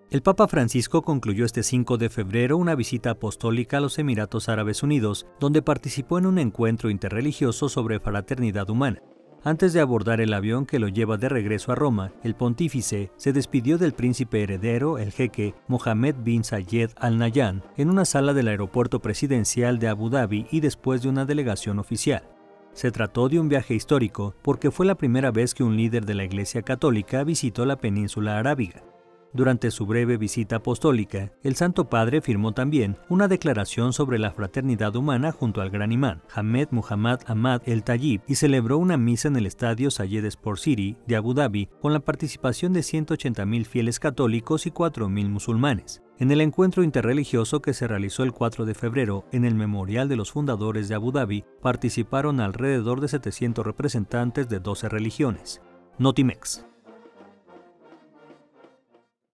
El Papa Francisco concluyó este 5 de febrero una visita apostólica a los Emiratos Árabes Unidos, donde participó en un encuentro interreligioso sobre fraternidad humana. Antes de abordar el avión que lo lleva de regreso a Roma, el pontífice se despidió del príncipe heredero, el jeque Mohammed bin Zayed Al Nahyan, en una sala del aeropuerto presidencial de Abu Dhabi y después de una delegación oficial. Se trató de un viaje histórico porque fue la primera vez que un líder de la Iglesia Católica visitó la península arábiga. Durante su breve visita apostólica, el Santo Padre firmó también una declaración sobre la fraternidad humana junto al gran imán, Ahmed Muhammad Ahmad El Tayyib, y celebró una misa en el estadio Zayed Sport City de Abu Dhabi con la participación de 180.000 fieles católicos y 4.000 musulmanes. En el encuentro interreligioso que se realizó el 4 de febrero en el Memorial de los Fundadores de Abu Dhabi, participaron alrededor de 700 representantes de 12 religiones. Notimex.